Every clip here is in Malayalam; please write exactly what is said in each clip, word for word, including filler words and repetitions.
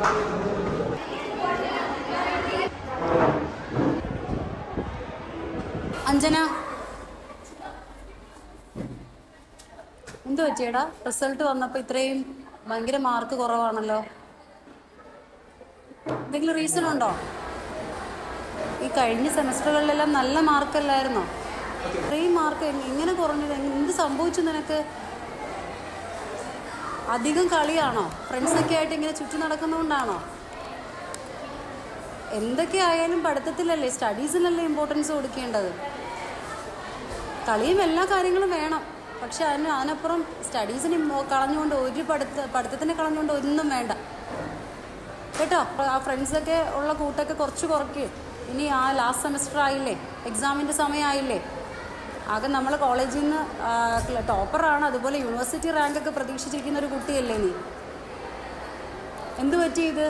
അഞ്ജന, എന്തു പറ്റിയടാ? റിസൾട്ട് വന്നപ്പോൾ ഇത്രയും ഭയങ്കര മാർക്ക് കുറവാണല്ലോ. എന്തെങ്കിലും റീസൺ ഉണ്ടോ? ഈ കഴിഞ്ഞ സെമസ്റ്ററുകളിലെല്ലാം നല്ല മാർക്കല്ലായിരുന്നോ? ഇത്രയും മാർക്ക് എങ്ങനെ കുറഞ്ഞത്? എന്ത് സംഭവിച്ചു നിനക്ക്? അധികം കളിയാണോ? ഫ്രണ്ട്സൊക്കെ ആയിട്ട് ഇങ്ങനെ ചുറ്റി നടക്കുന്നതുകൊണ്ടാണോ? എന്തൊക്കെ ആയാലും പഠിത്തത്തിലല്ലേ, സ്റ്റഡീസിനല്ലേ ഇമ്പോർട്ടൻസ് കൊടുക്കേണ്ടത്. കളിയും എല്ലാ കാര്യങ്ങളും വേണം, പക്ഷെ അതിന് അതിനപ്പുറം സ്റ്റഡീസിന് കളഞ്ഞുകൊണ്ട് ഒരു പഠിത്ത പഠിത്തത്തിനെ കളഞ്ഞുകൊണ്ട് ഒന്നും വേണ്ട കേട്ടോ. ആ ഫ്രണ്ട്സൊക്കെ ഉള്ള കൂട്ടൊക്കെ കുറച്ച് കുറയ്ക്കുക. ഇനി ആ ലാസ്റ്റ് സെമസ്റ്റർ ആയില്ലേ, എക്സാമിൻ്റെ സമയമായില്ലേ. ആകെ നമ്മൾ കോളേജിൽ നിന്ന് ടോപ്പറാണ്, അതുപോലെ യൂണിവേഴ്സിറ്റി റാങ്കൊക്കെ പ്രതീക്ഷിച്ചിരിക്കുന്ന ഒരു കുട്ടിയല്ലേ നീ. എന്തു പറ്റി ഇത്?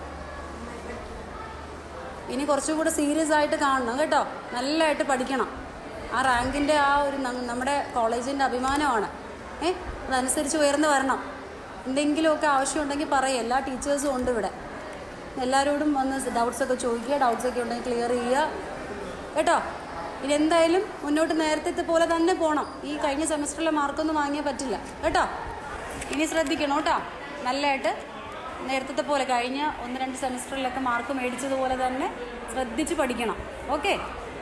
ഇനി കുറച്ചും കൂടെ സീരിയസ് ആയിട്ട് കാണണം കേട്ടോ. നല്ലതായിട്ട് പഠിക്കണം. ആ റാങ്കിൻ്റെ ആ ഒരു നമ്മുടെ കോളേജിൻ്റെ അഭിമാനമാണ്. ഏ അതനുസരിച്ച് ഉയർന്നു വരണം. എന്തെങ്കിലുമൊക്കെ ആവശ്യമുണ്ടെങ്കിൽ പറയും, എല്ലാ ടീച്ചേഴ്സും ഉണ്ട് ഇവിടെ. എല്ലാവരോടും വന്ന് ഡൗട്ട്സൊക്കെ ചോദിക്കുക, ഡൗട്ട്സൊക്കെ ഉണ്ടെങ്കിൽ ക്ലിയർ ചെയ്യുക കേട്ടോ. ഇനി എന്തായാലും മുന്നോട്ട് നേരത്തെ പോലെ തന്നെ പോകണം. ഈ കഴിഞ്ഞ സെമസ്റ്ററിലെ മാർക്കൊന്നും വാങ്ങിയാൽ പറ്റില്ല കേട്ടോ. ഇനി ശ്രദ്ധിക്കണം കേട്ടോ. നല്ലതായിട്ട് നേരത്തെ പോലെ കഴിഞ്ഞ ഒന്ന് രണ്ട് സെമസ്റ്ററിലൊക്കെ മാർക്ക് മേടിച്ചതുപോലെ തന്നെ ശ്രദ്ധിച്ച് പഠിക്കണം. ഓക്കെ?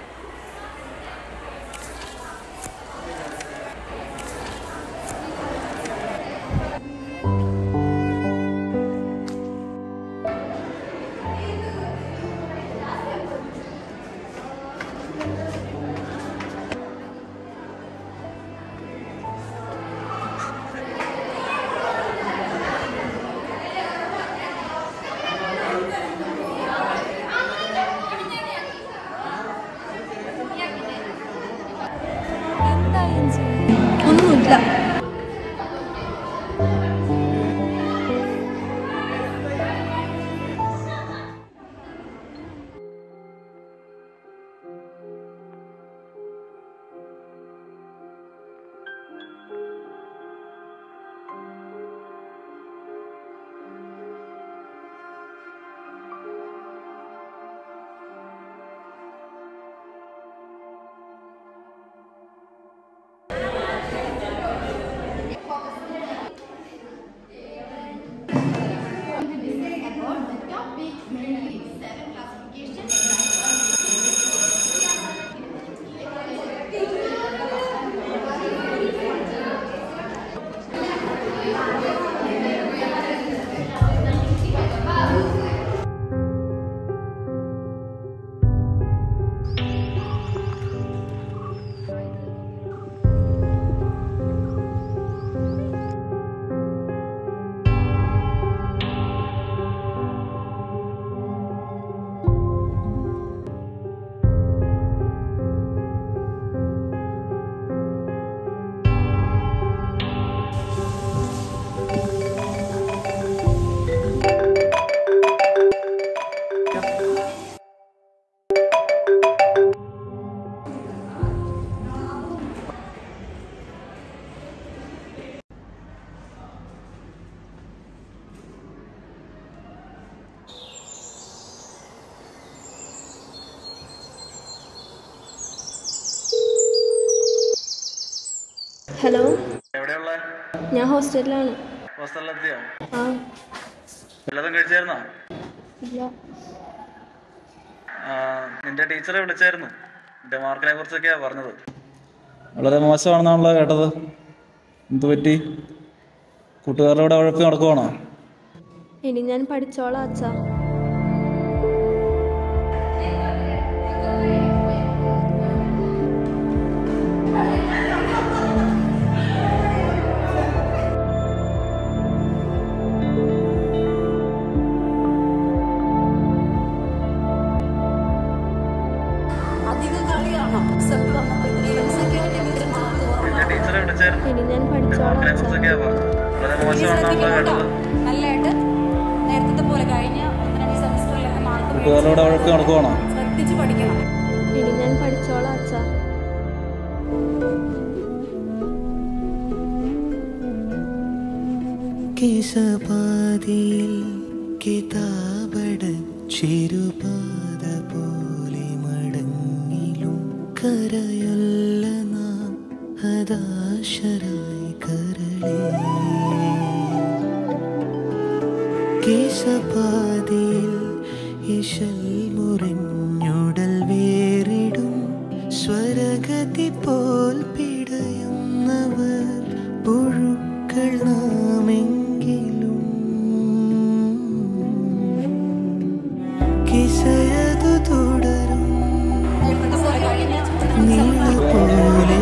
ഒന്നുമില്ല. ഹലോ, ഞാൻ ഹോസ്റ്റലിലാണ്. ആ ഇല്ല. നിന്റെ ടീച്ചറെ വിളിച്ചായിരുന്നു. നിന്റെ മാർക്കിനെ കുറിച്ചൊക്കെയാ പറഞ്ഞത്. വളരെ മോശമാണെന്നാണല്ലോ കേട്ടത്. എന്ത് പറ്റി? കൂട്ടുകാരുടെ ഉഴപ്പി നടക്കുവാണോ? ഇനി ഞാൻ പഠിച്ചോളാം അച്ഛാ. ഇനി ഞാൻ പഠിച്ചോളാം നല്ലതായിട്ട് നേരത്തെ പോലെ കഴിഞ്ഞ ഒന്ന് രണ്ട് സെമസ്റ്ററിലൊക്കെ മാർക്ക് നടക്കുവാണോ? ശ്രദ്ധിച്ച് പഠിക്കണം. ഇനി ഞാൻ പഠിച്ചോളാം അച്ഛാ. കേശപാതിയിൽ കിതാബട ചെരുപാത പോലെ മടങ്ങിലും കരയൊല്ല നാം ഹതാശരായി കരളേ കേശപാതിയിൽ ഇശൽ മുറിഞ്ഞുടൽ വേറിടും സ്വരഗതി പോൽ പിടയുന്നവർ പുഴുക്കൾ നാമെങ്കിലും കിസയതു തുടരും നീള പോലെ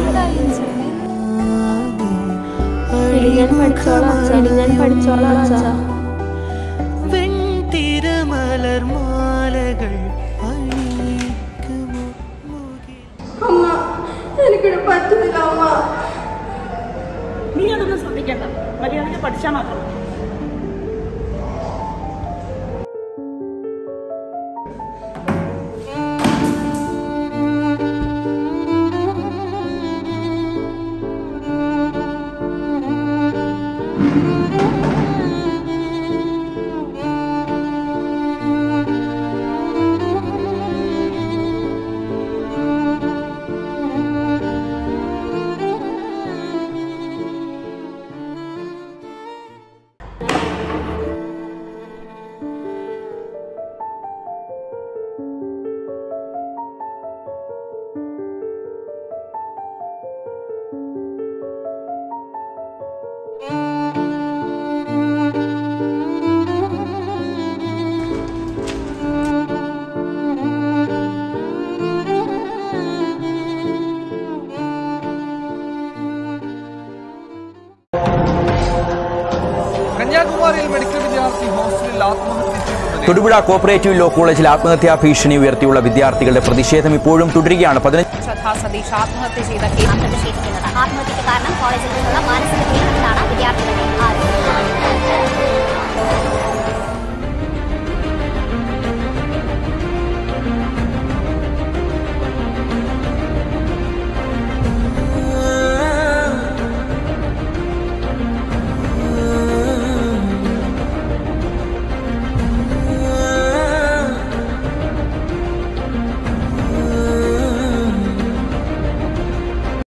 ഞാൻ പഠിച്ചോളാം അച്ഛാ ഇനി ഞാൻ പഠിച്ചോളാം അച്ഛാ വെൺതിരമലർ മാലകൾ അമ്മ എനിക്കിവിടെ പറ്റുന്നില്ല അമ്മ. നീ അതൊന്നും ശ്രദ്ധിക്കണ്ട, മര്യാദയ്ക്ക് പഠിച്ചാൽ മാത്രം മതി. കന്യാകുമാരിയിൽ മെഡിക്കൽ വിദ്യാർത്ഥി ഹോസ്റ്റലിൽ ആത്മഹത്യ ചെയ്തു. തൊടുപുഴ കോപ്പറേറ്റീവ് ലോ കോളേജിൽ ആത്മഹത്യാ ഭീഷണി ഉയർത്തിയുള്ള വിദ്യാർത്ഥികളുടെ പ്രതിഷേധം ഇപ്പോഴും തുടരുകയാണ്. ശ്രദ്ധാ സതീഷ് ആത്മഹത്യ ചെയ്ത കേസ് പ്രതിഷേധിക്കുന്നത് ആത്മഹത്യക്ക് കാരണം കോളേജിൽ നിന്നുള്ള മാനസിക പീഡനത്തിലാണ് വിദ്യാർത്ഥികളുടെ